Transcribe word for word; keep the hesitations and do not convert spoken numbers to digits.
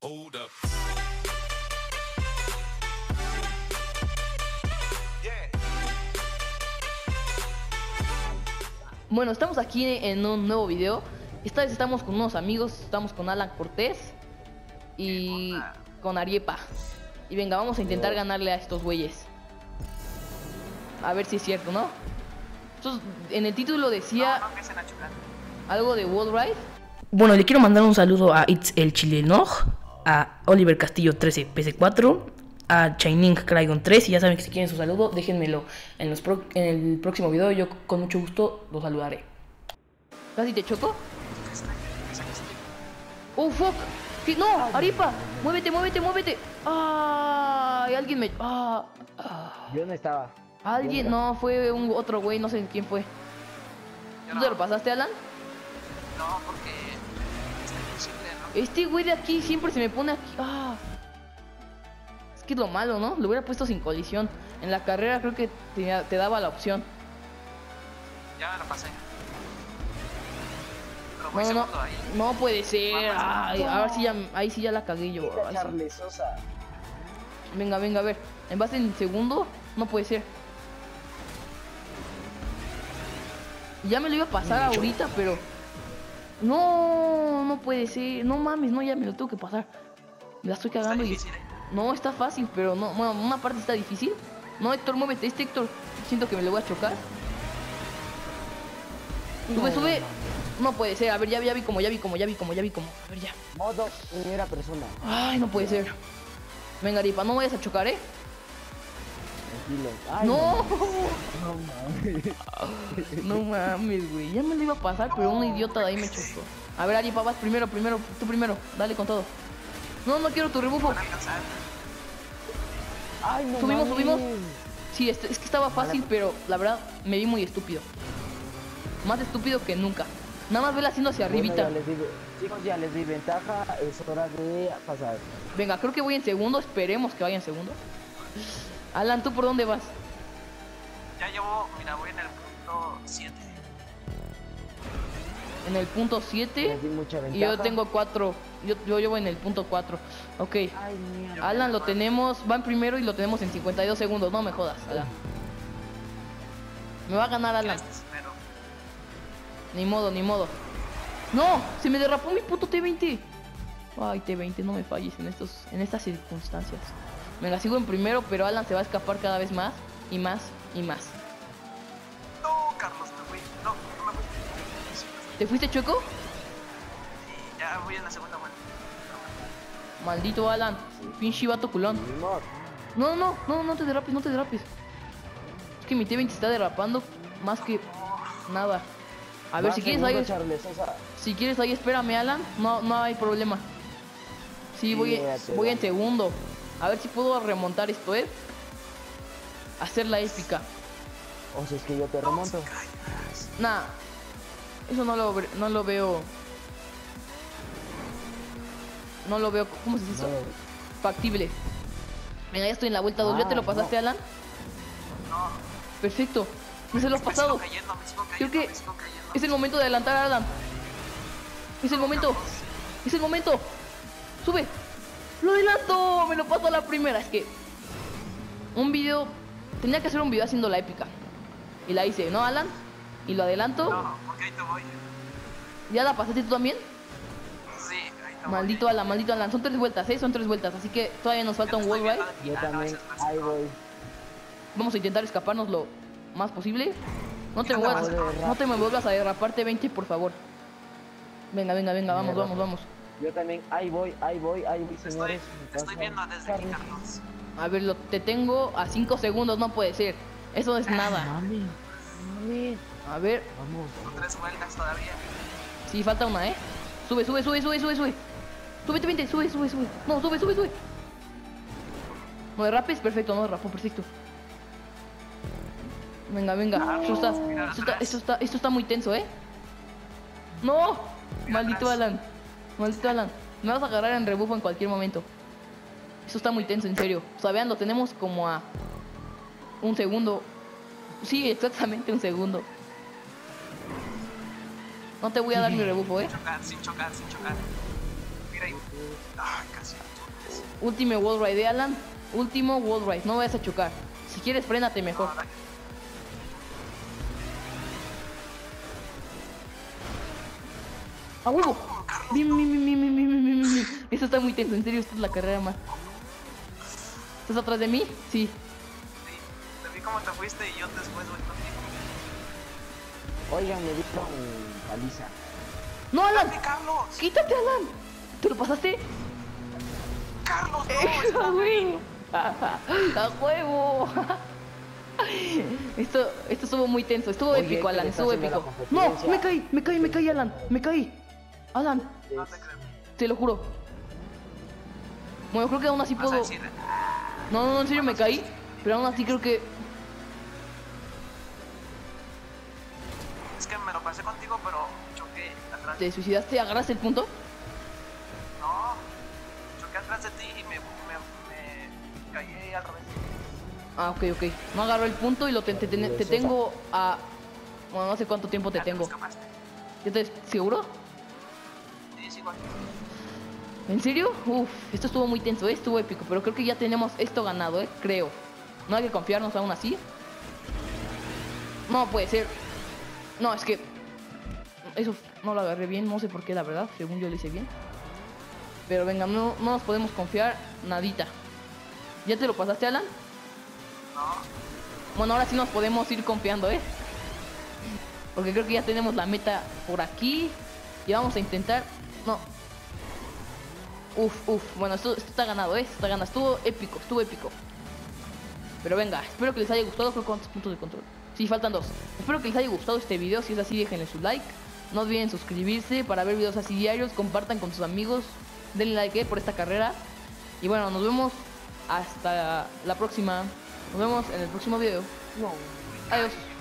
Hold up. Bueno, estamos aquí en un nuevo video. Esta vez estamos con unos amigos. Estamos con Alan Cortés y con Ariepa. Y venga, vamos a intentar ganarle a estos güeyes. A ver si es cierto, ¿no? Entonces, en el título decía No, no empiecen a chocar. algo de World Ride. Bueno, le quiero mandar un saludo a It's el Chilenoj, a Oliver Castillo trece P C cuatro, a Chaining Crayon tres. Y ya saben que si quieren su saludo, déjenmelo en, los pro en el próximo video. Yo con mucho gusto los saludaré. ¿Casi te choco? ¡Oh, fuck! Sí, ¡no! ¡Ariepa! ¡Muévete, muévete, muévete! ¡Ay! Alguien me... ¡Ah! ah. Yo no estaba. Alguien... No, fue un otro güey, no sé quién fue. Yo ¿Tú no. te lo pasaste, Alan? No, porque está imposible, ¿no? Este güey de aquí siempre se me pone aquí... ¡Ah! Es que es lo malo, ¿no? Lo hubiera puesto sin colisión. En la carrera creo que te, te daba la opción. Ya me lo pasé. Pero No, voy no, no. segundo ahí. No puede ser. Ay, a ver si ya... Ahí sí ya la cagué yo. Ay, sí. Charles Sosa. Venga, venga, a ver. ¿En base en segundo? No puede ser. Ya me lo iba a pasar ahorita, pero... No, no puede ser. No mames, no, ya me lo tengo que pasar. Me la estoy Está cagando y... difícil, ¿eh? No, está fácil, pero no... Bueno, una parte está difícil. No, Héctor, muévete. Este Héctor, siento que me lo voy a chocar. Sube, sube. No puede ser. A ver, ya, ya vi como, ya vi como, ya vi como, ya vi como. A ver, ya. Modo primera persona. Ay, no puede ser. Venga, Aripa, no vayas a chocar, ¿eh? Tranquilo. Ay, No. No mames. No mames, güey. Ya me lo iba a pasar, pero un idiota de ahí me chocó. A ver, Aripa, vas primero, primero. Tú primero. Dale con todo. No, no quiero tu rebufo. Van a alcanzar. Ay, no Subimos, mames. subimos. Sí, es, es que estaba fácil, pero la verdad me vi muy estúpido. Más estúpido que nunca. Nada más vela haciendo hacia Bueno, arribita. ya les di, chicos, ya les di ventaja. Es hora de pasar. Venga, creo que voy en segundo. Esperemos que vaya en segundo. Alan, ¿tú por dónde vas? Ya llevo, mira, voy en el punto siete. En el punto siete. Les di mucha ventaja. Y yo tengo cuatro. Yo, yo llevo en el punto cuatro. Ok. Ay, mierda. Alan lo tenemos. Va en primero y lo tenemos en cincuenta y dos segundos. No me jodas, Alan. Me va a ganar Alan. Este primero. Ni modo, ni modo. ¡No! Se me derrapó mi puto T veinte. Ay, T veinte, no me falles en estos, en estas circunstancias. Venga, sigo en primero, pero Alan se va a escapar cada vez más. Y más, y más. No, Carlos, me fui. No, no me fui. Sí, me fui. ¿Te fuiste, Chueco? Y ya voy en la segunda vuelta. Maldito Alan. Pinche vato culón. Ni modo. No, no, no, no te derrapes, no te derrapes. Es que mi T veinte está derrapando más que nada. A ver, Va si quieres segundo, ahí, Charles Sosa. si quieres ahí espérame, Alan. No, no hay problema. Sí, voy, en- Fíjate, voy en vamos. segundo. A ver si puedo remontar esto, ¿eh? Hacer la épica. O sea, es que yo te remonto. Nah, eso no lo, ve- no lo veo. No lo veo, ¿cómo se dice eso? No. Factible. Venga, ya estoy en la vuelta dos. ¿Ya te lo Ah, pasaste, no. Alan? No, Perfecto. No se lo has me sigo pasado. cayendo, me sigo Creo cayendo, que me sigo cayendo. es el momento de adelantar a Alan. Es el momento. Es el momento. Sube. Lo adelanto. Me lo paso a la primera. Es que un video. Tenía que hacer un video haciendo la épica. Y la hice, ¿no, Alan? Y lo adelanto. No, porque ahí te voy. ¿Ya la pasaste tú también? Sí, ahí te voy. Maldito Alan, maldito Alan. Son tres vueltas, ¿eh? Son tres vueltas. Así que todavía nos falta un wall ride. Yo también. Ahí voy. Vamos a intentar escaparnos lo más posible. No te, No te vuelvas, vas a derrapar. no te me vuelvas a derraparte veinte, por favor. Venga, venga, venga, vamos, Mierda. vamos, vamos. Yo también. Ahí voy, ahí voy, ahí voy, Te señores. estoy, te estoy viendo desde aquí, Carlos. A ver, lo, te tengo a cinco segundos, no puede ser. Eso es nada. Mami. Mami. A ver, Vamos. Con tres vueltas todavía. sí, falta una, ¿eh? Sube, sube, sube, sube, sube, sube. Súbete, veinte, sube, sube, sube. No, sube, sube, sube. No derrapes, perfecto, no derrapo, perfecto. Venga, venga. Esto está, esto está, esto está, esto está muy tenso, ¿eh? No, maldito Alan. Maldito Alan. Me vas a agarrar en rebufo en cualquier momento. Esto está muy tenso, en serio. O sea, vean, lo tenemos como a un segundo. Sí, exactamente un segundo. No te voy a dar mi rebufo, ¿eh? Sin chocar, sin chocar, sin chocar. mira ahí. Ah, casi. Último wall ride, Alan. Último wall ride. No vayas a chocar. Si quieres, frénate mejor. No, dale. ¡A huevo! Bien, bien, bien, bien, bien, bien, bien, bien, bien. Esto está muy tenso, en serio, esta es la carrera más. ¿Estás atrás de mí? Sí. Sí, te vi cómo te fuiste y yo después voy contigo. Oigan, me dieron paliza. ¡No, Alan! ¡Dale, Carlos! ¡Quítate, Alan! ¿Te lo pasaste? ¡Carlos, no! ¡A espérame. huevo! ¡A huevo! Esto, esto estuvo muy tenso, estuvo Oye, épico, que Alan, le está estuvo haciendo épico. la ¡No! competencia. ¡Me caí! ¡Me caí! ¡Me caí, Alan! ¡Me caí! Alan, No te creo. te lo juro. Bueno, creo que aún así Vas a puedo... decir, No, no, no, en serio me caí. Pero aún así creo que... es que me lo pasé contigo, pero choqué atrás. ¿Te suicidaste? ¿Agarraste el punto? No, choqué atrás de ti y me, me, me caí al revés. Ah, ok, ok. No agarró el punto y lo te, te- te- te tengo a... Bueno, no sé cuánto tiempo te Ya te tengo. escapaste. ¿Ya te seguro? Sí, sigo aquí. ¿En serio? Uf, esto estuvo muy tenso, ¿eh? Estuvo épico. Pero creo que ya tenemos esto ganado, ¿eh? Creo. No hay que confiarnos aún así. No puede ser. No, es que... Eso no lo agarré bien, no sé por qué, la verdad. Según yo lo hice bien. Pero venga, no, no nos podemos confiar nadita. ¿Ya te lo pasaste, Alan? No, Bueno, ahora sí nos podemos ir confiando, ¿eh? Porque creo que ya tenemos la meta por aquí. Y vamos a intentar... No. Uf, uf. Bueno, esto, esto está ganado, ¿eh? Está ganado. Estuvo épico, estuvo épico. Pero venga, espero que les haya gustado. Creo que cuántos puntos de control. Sí, faltan dos. Espero que les haya gustado este video. Si es así, déjenle su like. No olviden suscribirse para ver videos así diarios. Compartan con sus amigos. Denle like, ¿eh? Por esta carrera. Y bueno, nos vemos hasta la próxima. Nos vemos en el próximo video. No. Adiós.